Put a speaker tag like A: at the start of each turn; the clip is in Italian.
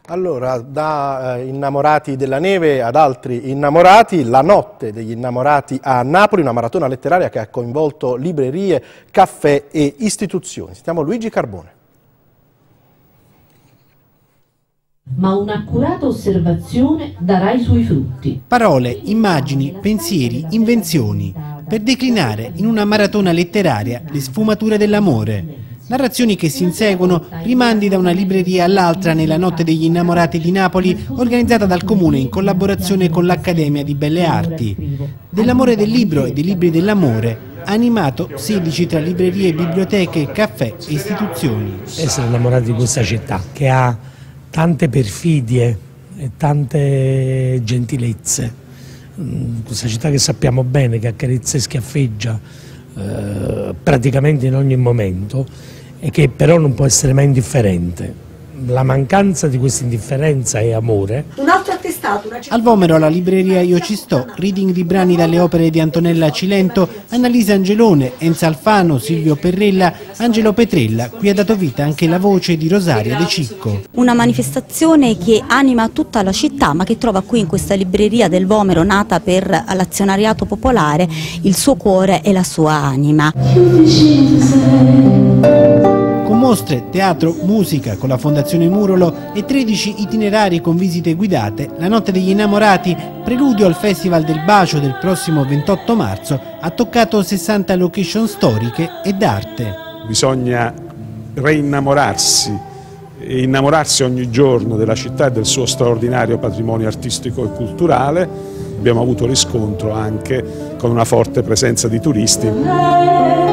A: Allora, da innamorati della neve ad altri innamorati, la notte degli innamorati a Napoli, una maratona letteraria che ha coinvolto librerie, caffè e istituzioni. Sentiamo Luigi Carbone.
B: Ma un'accurata osservazione darà i suoi frutti.
C: Parole, immagini, pensieri, invenzioni, per declinare in una maratona letteraria le sfumature dell'amore. Narrazioni che si inseguono, rimandi da una libreria all'altra nella notte degli innamorati di Napoli, organizzata dal Comune in collaborazione con l'Accademia di Belle Arti. Dell'amore del libro e dei libri dell'amore, animato 16 tra librerie, biblioteche, caffè e istituzioni.
D: Essere innamorati di questa città che ha tante perfidie e tante gentilezze, questa città che sappiamo bene che accarezza e schiaffeggia praticamente in ogni momento e che però non può essere mai indifferente. La mancanza di questa indifferenza è amore.
E: Un altro attestato.
C: Al Vomero, alla libreria Io ci sto, reading di brani dalle opere di Antonella Cilento, Annalisa Angelone, Enza Alfano, Silvio Perrella, Angelo Petrella. Qui ha dato vita anche la voce di Rosaria De Cicco.
F: Una manifestazione che anima tutta la città, ma che trova qui in questa libreria del Vomero, nata per l'azionariato popolare, il suo cuore e la sua anima.
C: Con mostre, teatro, musica con la Fondazione Murolo e 13 itinerari con visite guidate, la Notte degli Innamorati, preludio al Festival del Bacio del prossimo 28 marzo, ha toccato 60 location storiche e d'arte.
G: Bisogna reinnamorarsi e innamorarsi ogni giorno della città e del suo straordinario patrimonio artistico e culturale. Abbiamo avuto riscontro anche con una forte presenza di turisti.